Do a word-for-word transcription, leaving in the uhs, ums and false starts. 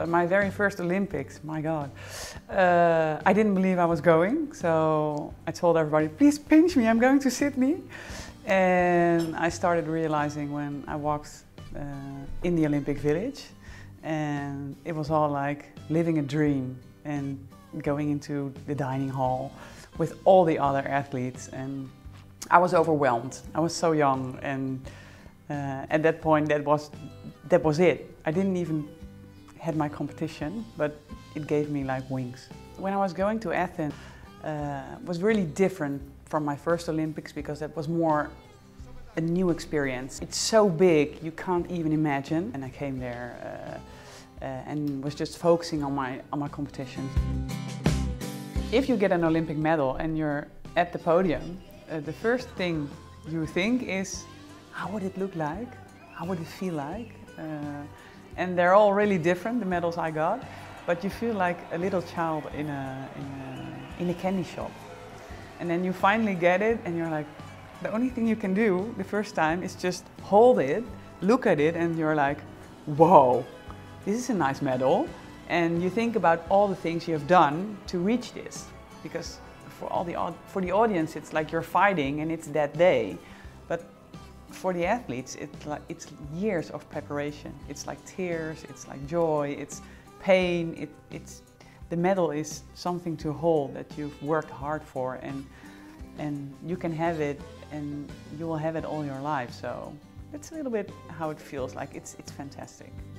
uh, my very first Olympics, my God, uh, I didn't believe I was going. So I told everybody, please pinch me, I'm going to Sydney. And I started realizing when I walked uh, in the Olympic Village, and it was all like living a dream and going into the dining hall with all the other athletes, and I was overwhelmed. I was so young, and uh, at that point that was that was it. I didn't even had my competition, but it gave me like wings. When I was going to Athens, uh, was really different from my first Olympics because that was more a new experience. It's so big, you can't even imagine. And I came there uh, uh, and was just focusing on my on my competition. If you get an Olympic medal and you're at the podium, uh, the first thing you think is, how would it look like? How would it feel like? Uh, and they're all really different, the medals I got, but you feel like a little child in a, in a, in a candy shop. And then you finally get it and you're like, the only thing you can do the first time is just hold it, look at it, and you're like, whoa, this is a nice medal. And you think about all the things you have done to reach this, because for all the for the audience it's like you're fighting and it's that day, but for the athletes it's like it's years of preparation. It's like tears, it's like joy, it's pain. It, it's the medal is something to hold that you've worked hard for, and and you can have it, and you will have it all your life. So it's a little bit how it feels like. It's it's fantastic.